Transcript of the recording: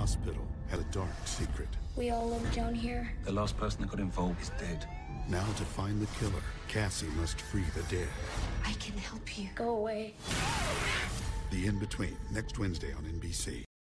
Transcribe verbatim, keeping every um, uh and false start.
hospital had a dark secret. We all live down here. The last person that got involved is dead. Now to find the killer, Cassie must free the dead. I can help you. Go away. The In-Between, next Wednesday on N B C.